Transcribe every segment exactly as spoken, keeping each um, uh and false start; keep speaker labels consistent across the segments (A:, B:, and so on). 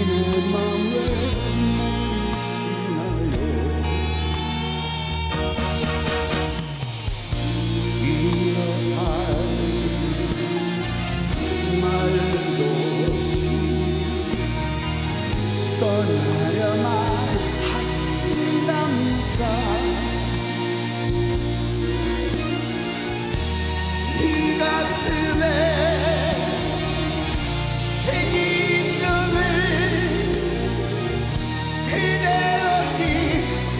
A: 내 맘 왜 모르시나요? 이렇다 말도 없이 떠나려만 하신답니까? 이 가슴에 새긴 점을 그대 어찌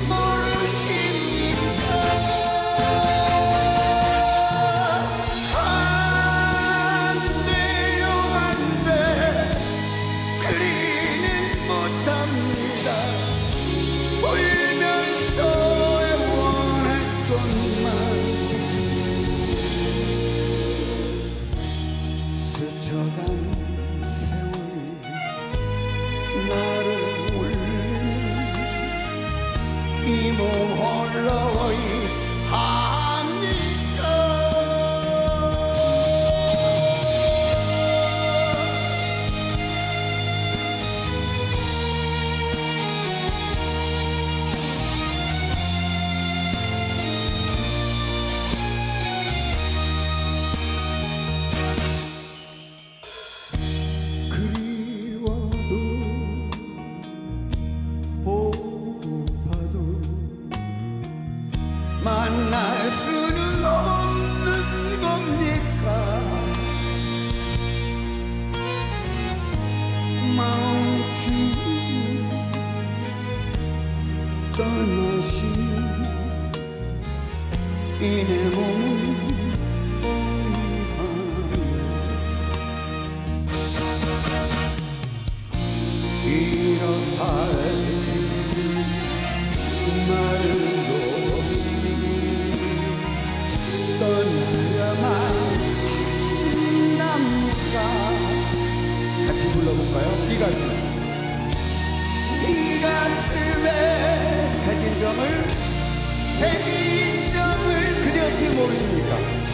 A: 모르십니까? 안 돼요 안 돼 그리는 못합니다. 울면서 애원했건만 스쳐간 세월 나를 울리는 이 몸 홀로 합니까? 만날 수는 없는 겁니까? 마음치고 떠나신 이 내 몸은 어이하여 이렇다 말도 없이 떠나려만 하신답니까? 같이 불러볼까요? 이 가슴에 이 가슴에 새긴 점을 새긴 점을 그대 어찌 모르십니까?